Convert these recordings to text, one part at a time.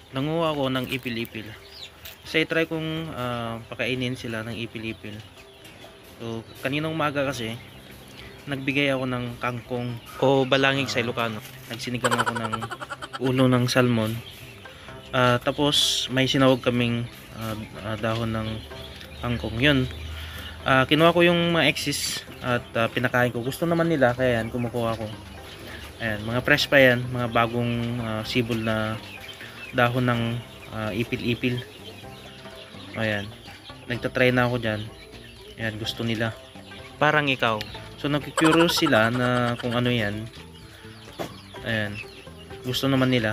nanguha ako ng ipil-ipil. Kasi try kong pakainin sila ng ipil-ipil. So kaninang umaga kasi nagbigay ako ng kangkong o balangig sa Ilocano. Nagsinigang ako ng ulo ng salmon. Tapos may sinawag kaming dahon ng kangkong. Yun. Kinuha ko yung mga excess at pinakain ko. Gusto naman nila kaya yan kumukuha ko. Ayan, mga fresh pa yan, mga bagong sibol na dahon ng ipil-ipil. Ayan, nagtatry na ako dyan. Ayan, gusto nila. Parang ikaw. So nagki-curious sila na kung ano yan. Ayan, gusto naman nila.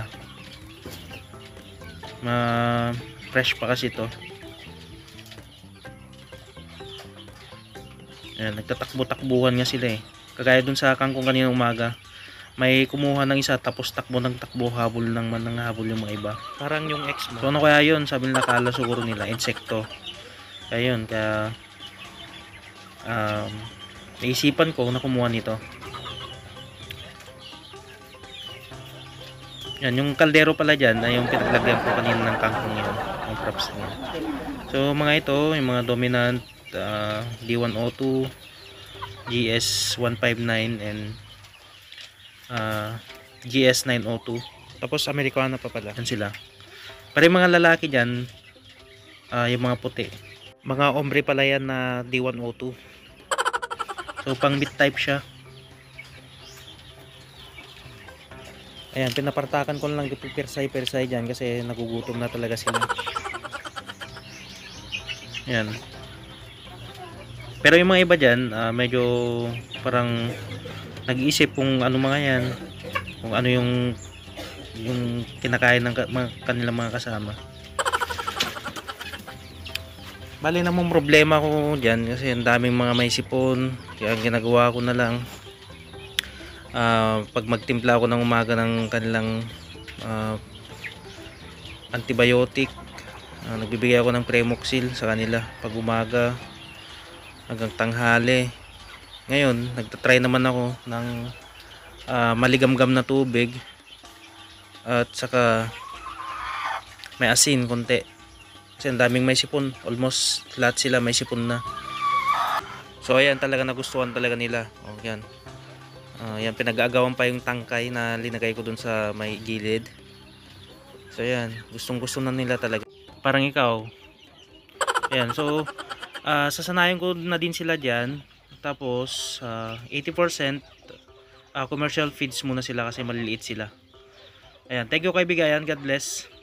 Fresh pa kasi ito. Ayan, nagtatakbo-takbuhan nga sila eh. Kagaya dun sa kangkong kanina umaga. May kumuha ng isa tapos takbo ng takbo, habol ng habol yung mga iba. Parang yung ex mo. So ano kaya yun? Sabi nila kala siguro nila insekto. Kaya yun, kaya naisipan ko na kumuha nito. Yan, yung kaldero pala dyan ay yung pinaglagyan ko kanina ng kangkong yun, yung props niya. So mga ito, yung mga dominant D102, GS159 and GS902. Tapos Americana pa pala. Yan sila. Pero yung mga lalaki dyan, yung mga puti, mga ombre pala yan na D102. So pang meat type siya. Ayan, pinapartakan ko lang pipirsay-pirsay dyan kasi nagugutom na talaga sila. Ayan. Pero yung mga iba dyan, medyo parang nag-iisip kung ano mga yan, kung ano yung kinakain ng kanilang mga kasama. Bali namang problema ko dyan kasi ang daming mga may sipon, kaya ang ginagawa ko na lang, pag magtimpla ako ng umaga ng kanilang antibiotic, nagbibigay ako ng Premoxil sa kanila pag umaga hanggang tanghali. Ngayon nagtatry naman ako ng maligamgam na tubig at saka may asin konti kasi ang daming may sipon, almost lahat sila may sipon na. So ayan, talaga nagustuhan talaga nila. Yan. Yan, pinag-aagawan pa yung tangkay na linagay ko dun sa may gilid. So yan, gustong gusto na nila talaga. Parang ikaw. Ayan, so sasanayan ko na din sila dyan. Tapos 80% commercial feeds muna sila kasi maliliit sila. Ayan, thank you kaibigan, God bless.